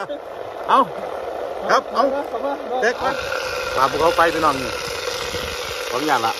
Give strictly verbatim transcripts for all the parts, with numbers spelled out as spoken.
เอาครับเอาเด็กมันปลาภูเขาไฟพี่น้องนี่ของอย่างละ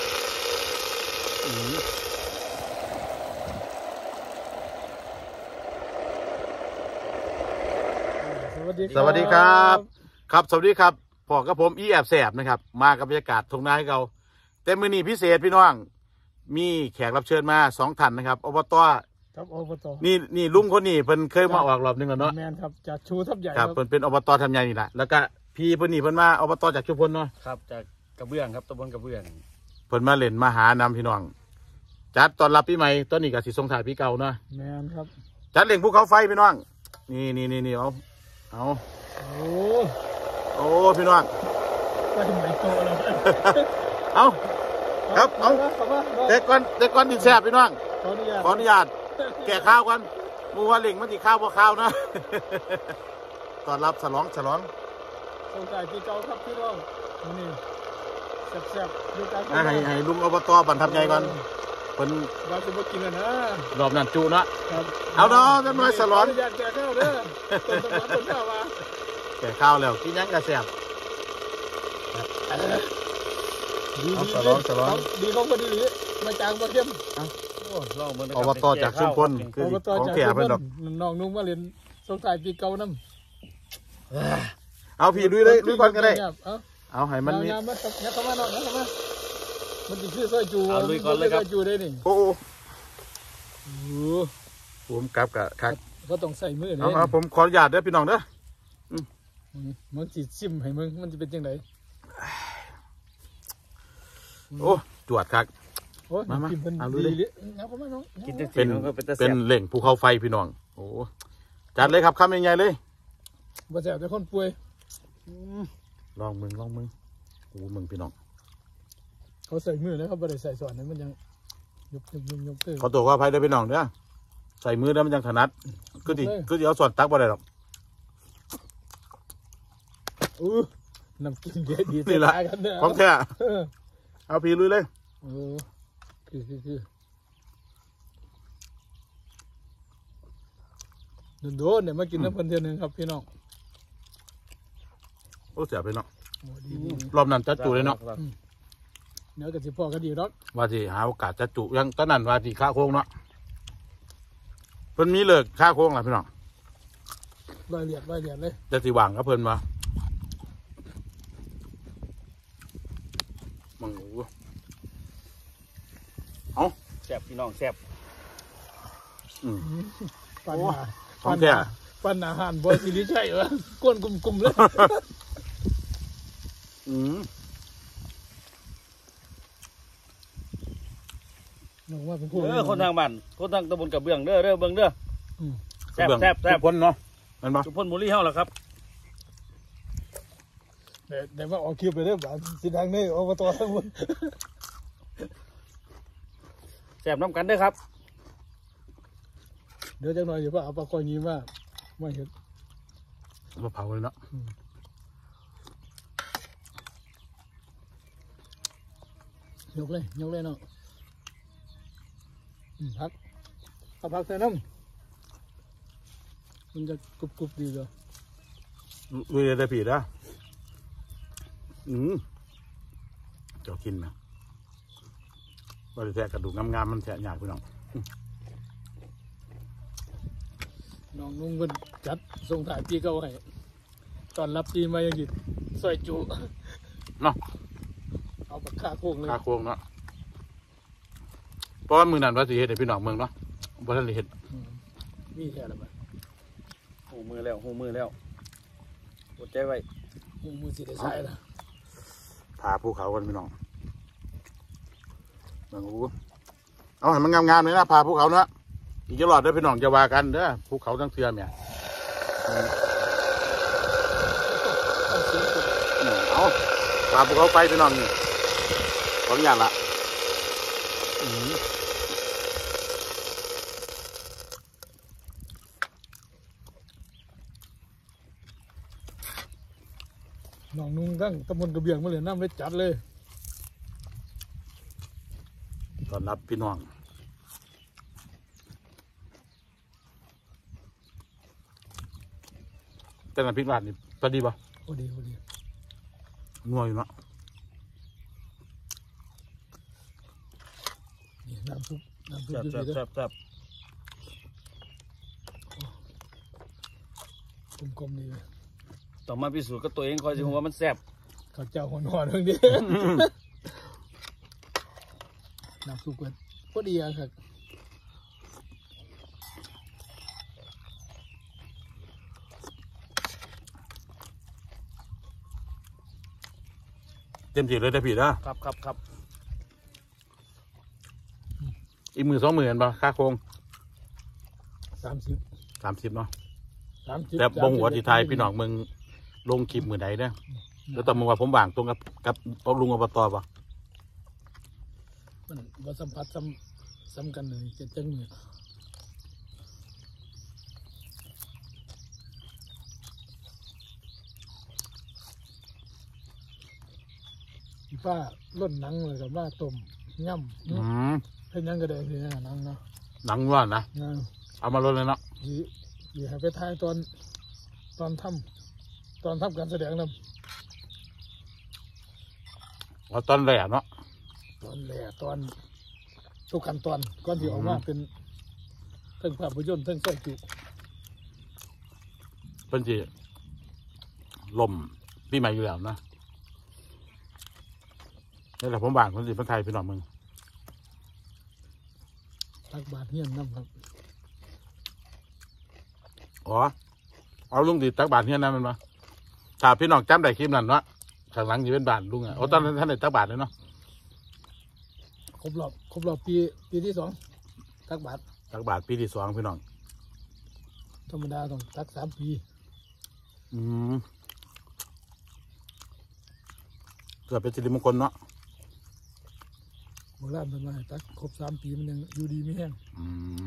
สวัสดีสวัสดีครับครับสวัสดีครับพ่อกับผมอีแอบแสบนะครับมากับบรรยากาศทุ่งนาให้เราแต่มื้อนี้พิเศษพี่น้องมีแขกรับเชิญมาสองท่านนะครับอบตครับอบตนี่นี่ลุงคนนี้เพิ่นเคยมาออกรอบนึงแล้วเนาะแมนครับจากชูทับใหญ่ครับเพิ่นเป็นอบตทำใหญ่นี่แหละแล้วก็พี่เพิ่นนี่เพิ่นมาอบตจากชุมพลเนาะครับจากกระเบื้องครับตำบลกระเบื้องเพิ่นมาเล่นมาหานำพี่น้องจัดตอนรับปีใหม่ตอนนี้ก็สิส่งท้ายปีเก่าเนาะแมนครับจัดเล่นภูเขาไฟพี่น้องนี่นี่นี่นี่เอาเอาโอ้โอ้พี่น้องไปถึงไหนโตแล้วเอาครับเอาเด็กก่อนเด็กก่อนดิแซ่บพี่น้องขออนุญาตขออนุญาตแก่ข้าวกันมูว่าเล่งมันสิข้าวบ่ข้าวนะตอนรับฉลองฉลองสงสัยปีเก่าครับพี่น้องนี่แซ่บๆดูการให้ให้ลุงอบตบรรทับใหญ่ก่อนเพิ่นว่าจะมากินนะนะรอบนั้นจุเนาะเอาเนาะจะมาฉลองอยากแก่ข้าวเด้อต้นตำรับต้นข้าวมาแก่ข้าวแล้วกินยังกระแซ่บดีดีฉลองฉลองดีของคนดีมาจางมาเข้มอบตจากชุมพลคือของแก่เพิ่นดอกน้องนุ่งมาเรียนสงสัยปีเก่าน้ำเอาพี่ลุยเลยลุยก่อนก็ได้เอาให้มันนี่มาเนี่ยเข้ามาเนาะเข้ามามันจะชื่อซอยจูเอาลุยก่อนเลยครับซอยจูได้นี่โอ้โหผมกลับกับครับก็ต้องใส่มือเนี่ยเอาผมขออนุญาตเด้อพี่น้องเด้อมึงจีซิมให้มึงมันจะเป็นยังไงโอ้จวดครับมามาเอาลุยเลยเป็นเป็นเหล่งภูเขาไฟพี่น้องโอ้จัดเลยครับคำยังไงเลยบ่แซ่บแต่คนป่วยลองมึงลองมึงโอ้มึงพี่น้องเขาใส่มือแล้วเขาไม่ได้ใส่ส่วนนั้นมันยังยกยกยกยกเตอเขาตัวว่าไฟได้พี่น้องเนี่ยใส่มือแล้วมันยังถนัดก็ดีก็ดีเอาส่วนตักบ่ได้หรอกอู้น้ำกินเยอะดีนี่แหละของแท้เอาพี่ลุยเลยเออคือคือคือโดนเนี่ยมากินน้ำพันเทียนหนึ่งครับพี่น้องโอ้เสียไปเนาะรอบนั้นจัดจุเลยเนาะเนื้อกับสิพ่อก็ดีรักว่าที่หาโอกาสจัดจุยังตอนนั้นว่าที่ข้าโค้งเนาะเพิ่นมีเลิกข้าโค้งแหละพี่น้องรายละเอียดรายละเอียดเลยจะสิหวังกับเพิ่นมามังหูเอาแซ่บพี่น้องแซ่บปันหาปันหาปันอาหารบริสิใช่เหรอก้นกลุ่มๆเลยอืมน้องว่าเป็นพวกเออคนทางบ้านคนทางตำบลกระเบื้องเด้อเด้อเบื้องเด้อแซ่บแซ่บแซ่บพ้นเนาะนั่นปะจุพ้นมูลี่เฮาแล้วครับแต่แต่ว่าออกคิวไปเรื่อยแบบสีดังนี่อบตทั้งหมดแซ่บน้ำกันเด้อครับเดี๋ยวจะหน่อยอยู่ว่าเอาปลาคอยงี้ว่าไม่เห็นมาเผาเลยเนาะยกเลยยกเลยเนาะพักเอาพักใส่น้ำมันจะกรุบกรุบดีเลยลุยได้ผีนะอืมเจ้ากินไหมบริแทะกระดูกงามๆมันแทะยากพี่น้องน้องนุ่งมันจัดส่งถ่ายปีเก่าให้ตอนรับปีใหม่ยังกินซอยจุเนาะเอาแบบข้าโค้งเลยข้าโค้งเนาะเพราะว่ามือนันว่าสีเห็ดพี่น้องเมืองเนาะบ่ทันได้เห็ดมีแค่ละมั้ยหูมือแล้วหูมือแล้วอดใจไว้หูมือสิได้ใช้ละพาภูเขากันพี่น้องเมืองอูเอาให้มันงามๆเลยนะพาภูเขาเนาะอีกจะหลอดเด้อพี่น้องจะว่ากันเด้อภูเขาทั้งเทือเนี่ยเอาพาภูเขาไปพี่น้องนี่ของอย่างละน้องนุ่งตั้งตำบลกระเบื้องมาเลยน้ำเลยจัดเลยตอนรับพี่น้องแต่น้ำพริกราดนี่พอดีป่ะพอดีพอดีนัวอยู่เนาะนี่น้ำซุปน้ำซุปแซ่บอยู่แซ่บดีแซ่บแซ่บกลมๆดีเลยต้องมาพิสูจน์กับตัวเองคอยสิว่ามันแซ่บข้าวเจ้าหัวหอนเรื่องนี้น้ำซุปกันพอดีอะครับเต็มที่เลยได้ผิดนะครับครับครับอีกมือสองมือเห็นป่ะค่าโครงสามสิบสามสิบเนาะสามสิบแต่บงหัวที่ไทยพี่น้องมึงลงคลิปมือใดเนี่ยแล้วตอนมึงว่าผมว่างตรงกับกับลุงอบตป่ะมันว่าสัมผัสซ้ำซ้ำกันเลยจะจังเนี่ยอีป้าล่นหนังเลยกับว่าต้มย่ำอืมให้ยังก็ได้คือหนังเนาะหนังว่านะนะเอามาลดเลยเนาะยียีให้ไปถ่ายตอนตอนทำตอนทำการแสดงนเอาตอนแรกเนาะำตอนแหล่ตอนทุกขั้นตอนก่อนที่ออกมาเป็นเทั้งภาพยนตร์เทั้งใส่จุเป็นจีลมปีใหม่อยู่แล้วนะนี่แหละผมว่างคนจีนคนไทยพี่น้องมึงตักบาทเฮียนน้ำครับอ๋อเอาลุงดีตักบาทเนี่ยนะมันมาถ้าพี่น้องจำได้คลิปนั้นเนาะข้างหลังอยู่เป็นบาทลุงอ่ะโอ้ตอนนั้นท่านได้ตักบาทเลยเนาะครบรอบครบรอบปีปีที่สองตักบาทตักบาทปีที่สองพี่น้องธรรมดาต้องตักสามปีอืมเกิดเป็นสิริมงคลเนาะโบราณเป็นว่าให้ตักครบสามปีมันยังอยู่ดีไม่แห้งอืม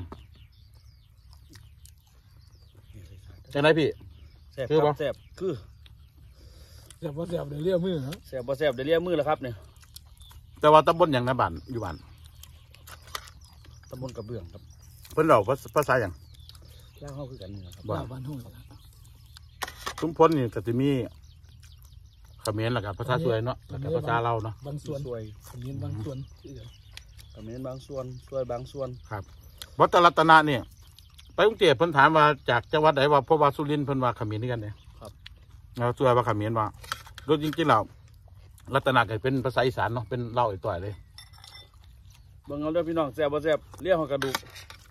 จังไรพี่แซ่บคือคบ่รับแซ่บคือแสบว่าแสบเดี๋ยวเลี้ยวมือนะแซ่บบ่แซ่บเดี๋ยวเลี้ยมือแล้วครับเนี่ยแต่ว่าตำบลอย่างนะบ้านอยู่บ้านตำบลกระเบื้องครับเพิ่นเราภาษาอย่างย่างเข้าคือกันนี่ครับบ้าบ้าน บ้านห้องนะชุมพลนี่ก็จะมีเขมรแล้วกับภาษาสวยเนาะแล้วกับภาษาเราเนาะบางส่วนสวยขมิ้นบางส่วนที่เดียวคอมเมนต์บางส่วนสวยบางส่วนวัดตรัตนะเนี่ยไปกรุงเทพเพิ่นถามว่าจากจังหวัดไหนว่าเพราะว่าสุรินทร์เพิ่นว่าเขมรนี่กันเนี่ยเราช่วยว่าเขมรว่าโดยจริงๆแล้วรัตนะก็เป็นภาษาอีสานเนาะเป็นเล่าอีกต่อยเลยเบิ่งเอาเด้อพี่น้องแซ่บบ่แซ่บเลี้ยงหัวกระดูก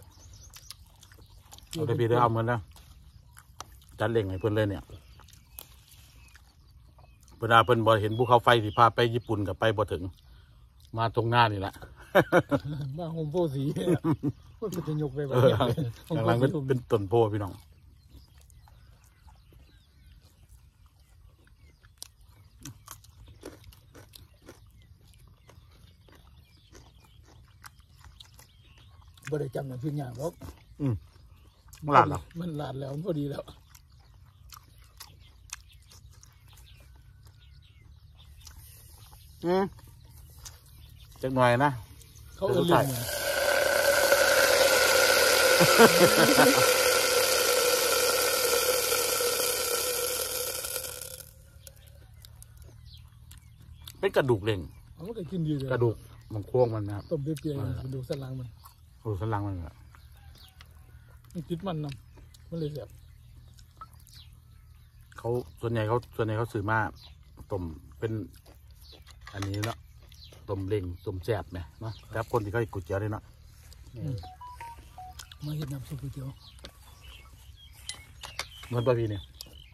เอาได้พี่ได้เอาเหมือนแล้วจัดเล่งให้เพิ่นเลยเนี่ยเพิ่นอาเพิ่นบ่เห็นภูเขาไฟที่พาไปญี่ปุ่นกับไปบ่ถึง มาตรงหน้านี่แหละบ้านโฮมโปรสีมันจะยกไปแบเอบ อนี้ข้างหลังเป็นเป็นต้นโพพี่น้องบ่ได้จำนะพี่หยาบหรอกอืมมันหลาดเหรอมันหลาดแล้วมันพอดีแล้วอืมจักหน่อยนะเขาเออเรื่องไงเป็นกระดูกเล่งเอามันก็กินดีเลยกระดูกมันโค้งมันนะครับต้มเปรี้ยวๆกระดูกสันหลังมันกระดูกสันหลังมันอะมันติดมันนำมันเลยแสบเขาส่วนใหญ่เขาส่วนใหญ่เขาซื้อมาต้มเป็น อันนี้เนาะต้มเล่งต้มแซ่บไหมเนาะครับคนที่เขาก๋วยเตี๋ยวด้วยเนาะมาเห็ดน้ำซุปก๋วยเตี๋ยวเหมือนปลาพีเนี่ย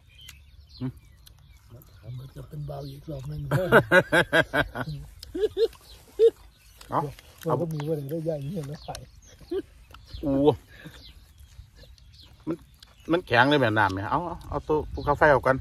มันจะเป็นเบาอีกรอบหนึงเนาะเราก็มีว่าอะไรได้ใหญ่เงี้ยแล้วใส่อูมันมันแข็งเลยแบบน้ำเนี่ยเอาเอาเอาตัวภูเขาไฟออกกัน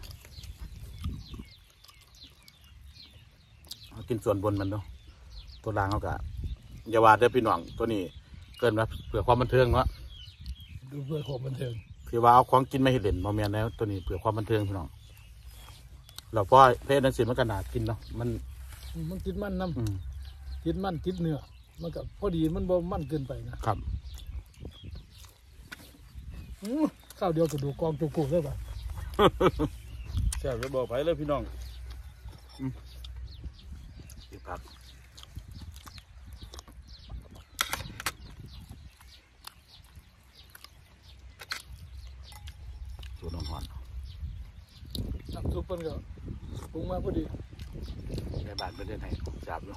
เอากินส่วนบนมันเนาะตัวล่างเขากะอย่าว่าเด้อพี่น้องตัวนี้เกินมาเผื่อความบันเทิงเนาะดูเพื่อความบันเทิงคือว่าเอาของกินไม่ให้เด่นมาเมียนแล้วตัวนี้เผื่อความบันเทิงพี่น้องเราพอเพศนั้นสิมันก็น่ากินเนาะมันมันติดมันน้อืมำติดมันติดเนื้อมันก็พอดีมันบ่มันเกินไปนะครับ อื้อข้าวเดียวกระดูกกองจุกุได้ปะแซ่บจะบอกไปเลยพี่น้องอีกครับสูตรน้ำหอนน้ำซุปมันก็ปรุงมาพอดีในบ้านเป็นเรื่องไหนจับอยู่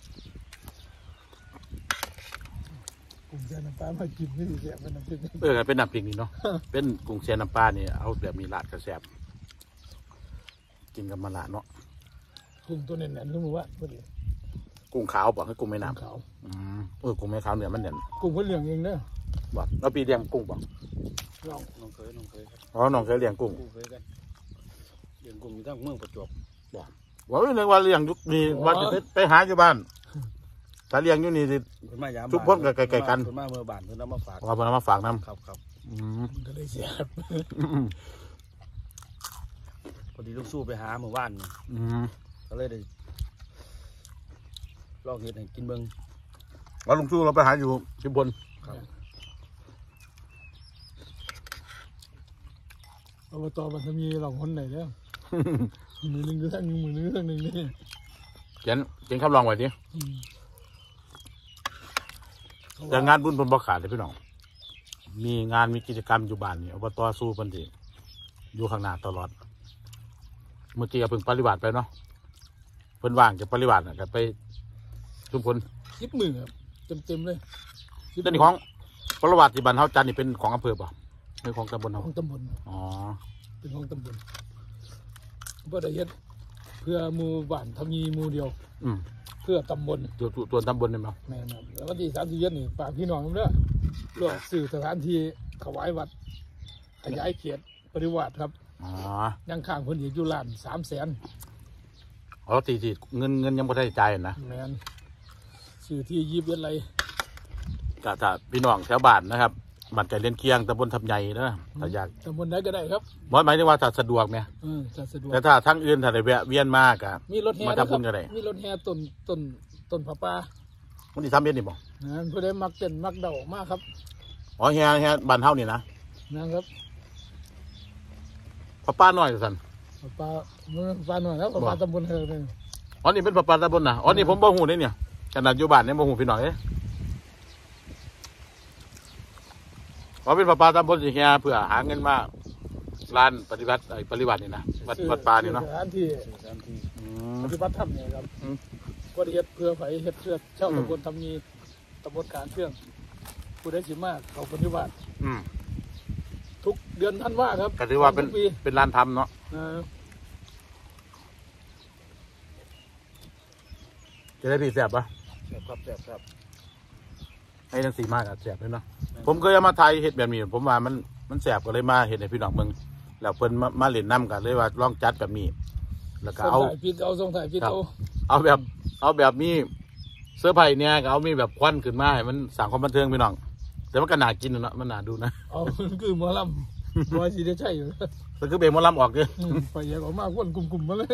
กลุ่มแช่น้ำปลามากินไม่ดีแซ่บเป็นน้ำจิ้มเออเป็นน้ำพริกนี่เนาะ เป็นกุ้งแช่น้ำปลานี่เอาแบบมีลาดกระแสบกินกับมะระเนาะกลุ่มตัวเน่นๆรู้มั้ยว่าพอดีกุ้งขาวบอกให้กุ้งแม่น้ขาวำอืมเออกุ้งแม่ขาวเนี่ยมันเด่นกลุ่มเพิ่นเลี้ยงเองเด้อบอกแล้วปีเลี้ยงกุ้งบอกลองน้องเคยน้องเคยครับอ๋อน้องเคยเลี้ยงกุ้งกุ้งเคยกันเลี้ยงกุ้งอยู่ทั้งเมืองประจวบบอกว่าเรื่องว่าเลี้ยงยุคนี้ว่าจะไปไปหาอยู่บ้านถ้าเลี้ยงอยู่นี่สิเพิ่นมายามทุกคนก็ไกลๆกันเพิ่นมาเมื่อบ้านเพิ่นเอามาฝากว่าเพิ่นเอามาฝากน้ครับครับำอืมมันก็ได้แซ่บอืมพอดีลูกสู้ไปหาเมื่อวานนี่อืมก็เลยได้ลองเฮ็ดให้กินเบิ่งว่าลุงสู้เราไปหาอยู่ที่บนครับอบตมันจะมีหลองคนไหนแล้วมือหนึ่งก็ทั้งหนึ่งมือหนึ่งก็ทั้งหนึ่งนี่เขียนเขียนคำลองไว้ดิอืมแต่งานบุญเพิ่นบ่ขาดเลยพี่น้องมีงานมีกิจกรรมอยู่บ้านนี่อบตสู้เพิ่นสิอยู่ข้างหน้าตลอดเมื่อกี้ก็เพิ่งปฏิบัติไปเนาะเพิ่นว่างจะปฏิบัติน่ะก็ไปทุกคนสิบมือครับเต็มๆเลยเรื่องของปฏิบัติที่บ้านเฮาจันนี่เป็นของอำเภอป่ะเป็นของตำบลเฮาของตำบลอ๋อเป็นของตำบลบ่ได้เฮ็ดเพื่อหมู่บ้านทำมีหมู่เดียวอืมเพื่อตำบลตัวตัวตัวตำบลนี่มั้งแม่นครับแล้ววันที่สามสิบเย็นนี่ฝากพี่น้องเด้อรวมสื่อสถานที่ถวายวัดขยายเขตปริวาสครับอ๋อยังข้างเพิ่นอีกอยู่ล้านสามแสนอ๋อตีตีเงินเงินยังบ่ได้จ่ายนะแม่นสื่อที่ยีบเอ็ดไรถ้าถ้าพี่น้องแถวบ้านนะครับบ้านไก่เลียนเคียงตำบลทำใหญ่นะถ้าอยากตำบลไหนก็ได้ครับบ่หมายถึงว่าถ้าสะดวกเนี่ยเออจะสะดวกแต่ถ้าทั้งอื่นถ้าได้แวะเวียนมากอะมีรถแห่มานะทำบุญก็ได้มีรถแห่ต้นต้นต้นผาป่ามันที่ทำเย็นนี่บ่นะผู้ใดมักเต้นมักเดาออกมากครับอ๋อเฮียเฮียบ้านเฮานี่นะนะครับพ่อป้าน้อยสั่นผาป่าเมืองป่าหน่อยแล้วผาป่าตำบลเฮอเลยอ๋อนี่เป็นพ่อป้าตำบลนะอ๋อนี่ผมบ่ฮู้เลยเนี่ยขนาดอยู่บ้านเนี่ยบ่ฮู้พี่น้องเอ้ยอ๋อเป็นพ่อป้าตำบลสิเฮียเพื่อหาเงินมาร้านปฏิบัติไอ้ปฏิบัตินี่นะวัดวัดป่านี่เนาะสถานที่สื่อสารที่อืมปฏิบัติธรรมเนี่ยครับอืมก็ได้เฮ็ดเพื่อไผเฮ็ดเพื่อเช่าอืมตำบลทำมีตำบลการเครื่องผู้ใดสิมากเขาปฏิบัติอืมทุกเดือนท่านว่าครับก็ถือว่าเป็นทุกปีเป็นร้านทำเนาะนะจะได้พี่แซ่บปะแซ่บครับแซ่บครับให้ทั้งสี่มากอะแซ่บเลยเนาะผมเคยเอามาไทยเห็ดแบบนี้ผมว่ามันมันแซ่บก็เลยมาเห็ดในพี่น้องเมืองแล้วเพิ่นมามาเล่นน้ำกันเลยว่าลองจัดแบบนี้ แล้วก็ส่งเอาถ่ายพี่เอาส่งถ่ายพี่ครับเอาเอาแบบ เอาแบบมีเสื้อร์ไผ่เนี่ยก็เอามีแบบควันขึ้นมาให้มันสั่งความบันเทิงพี่น้อง แต่มันก็น่ากินนะเนาะมันน่าดูนะเอาคือหมอลำหมอสีได้ใช่อยู่แล้วคือเบรมอลำออกเด้ออืมไปแยกออกมาวนกลุ่มๆมาเลย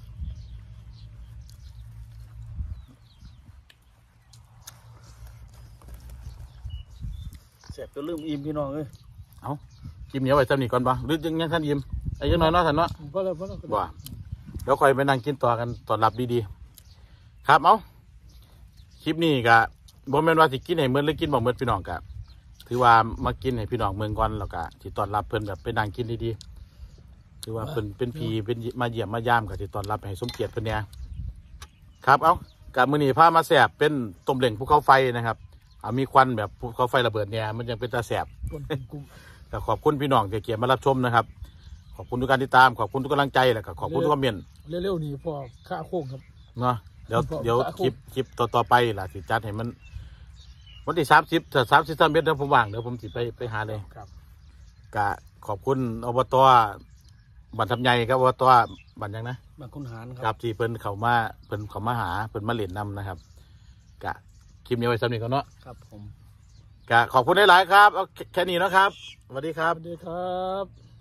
แซ่บจนลืมอิ่มพี่น้องเอ้ยกินเหนียวไว้ซ้ำนี่ก่อนปะหรือยังยังท่านยิ้มไอ้ยังน้อยเนาะท่านเนาะพอแล้วพอแล้วว่าเดี๋ยวคอยไปนั่งกินต่อกันตอนรับดีๆ ครับเอาคลิปนี้ก็บ่แม่นว่าสิกินให้เหมือนหรือกินบ่เหมือนพี่น้องก็ถือว่ามากินให้พี่น้องเมืองก่อนแล้วก็สิต้อนรับเพิ่นแบบไปนั่งกินดีๆถือว่าเพิ่นเป็นพี่เป็นมาเยี่ยมมายามก็สิต้อนรับให้สมเกียรติเพิ่นเนี่ยครับเอากับมื้อนี้พามาแซ่บเป็นต้มเล้งภูเขาไฟนะครับเอามีควันแบบภูเขาไฟระเบิดเนี่ยมันยังเป็นตาแซ่บวนกลุ่มก็ขอบคุณพี่น้องที่เกียรติมารับชมนะครับ ขอบคุณทุกการติดตาม ขอบคุณทุกกำลังใจแล้วก็ขอบคุณทุกคอมเมนต์ๆเร็วๆนี่พอค่าโค้งครับเนาะเดี๋ยวขอบคุณเดี๋ยวครับคลิปคลิปต่อต่อไปล่ะสิจัดให้มัน วันที่สามสิบถ้าสามสิบสามเมตรเดี๋ยวผมว่างเดี๋ยวผมสิไปไปหาเลยครับกะขอบคุณอบตบันทำใหญ่ครับอบตบันยังนะบางคนหารคครัรับบ ที่เพิ่นเขามาเพิ่นเขามาหาเพิ่นมาเล่นนำนะครับกะคลิปนี้ไว้สำหรับนี้ก่อนเนาะครับผมกะขอบคุณหลายๆครับเอาแค่นี้เนาะครับสวัสดีครัสบวัสดีครับ